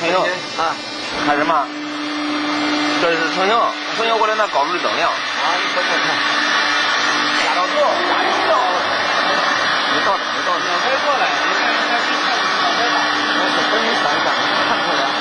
成型啊！看什么？这是成型，成型过来拿高度的灯量。啊，你快看看，压到头，压一到了，没到，没到，没过来，你看看这看上边吧，我是等你算一下，看出来。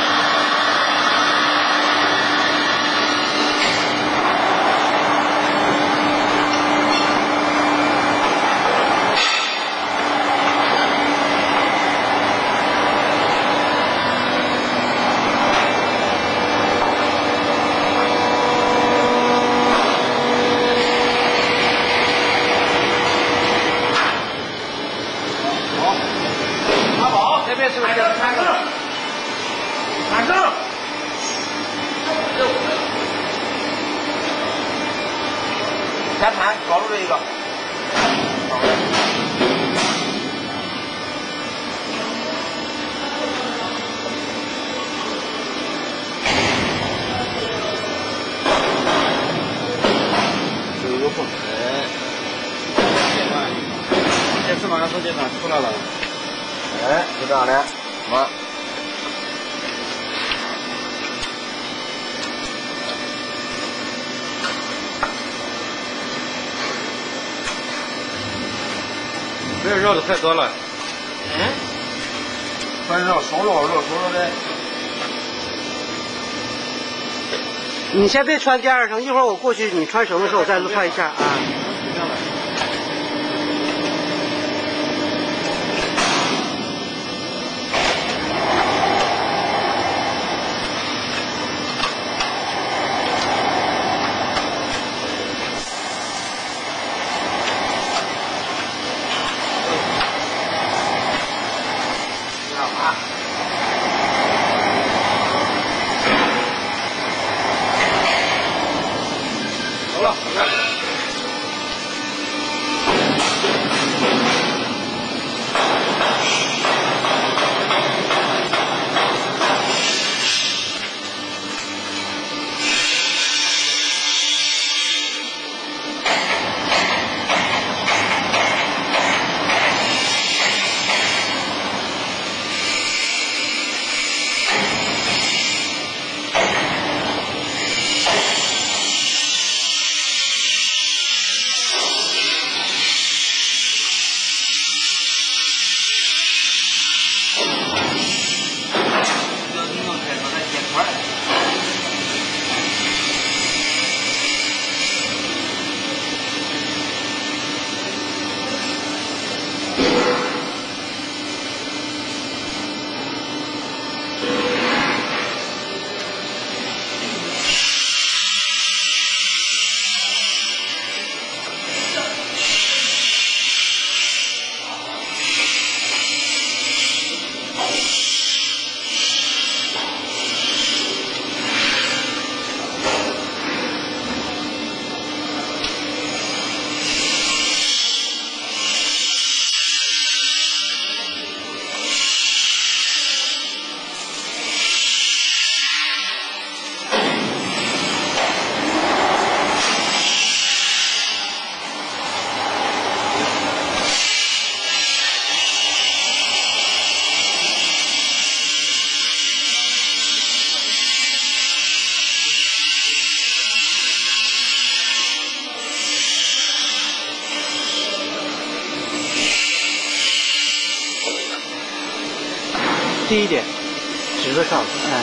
这边是不是看正？看正。先看高度这一个。这个有缝。这是马上手机上出来了。哎，就这样的，啊。这绕的太多了。嗯。反正手绕的。 你先别穿第二层，一会儿我过去，你穿绳的时候我再穿一下啊。 走了， 低一点，直着上，哎。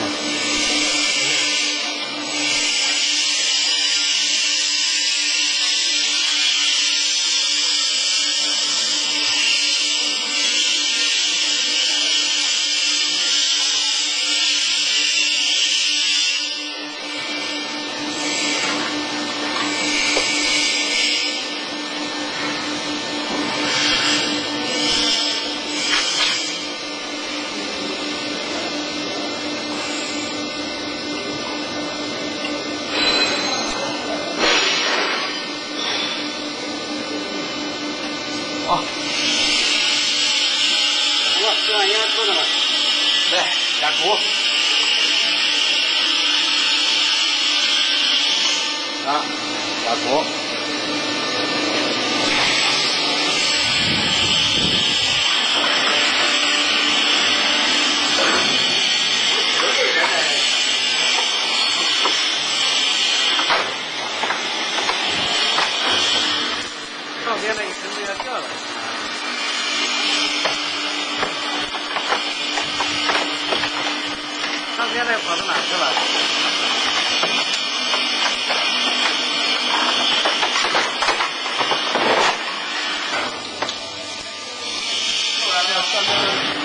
啊， 我这玩意儿做的了， 来压土，啊，压土。 是吧？后来呢，上面。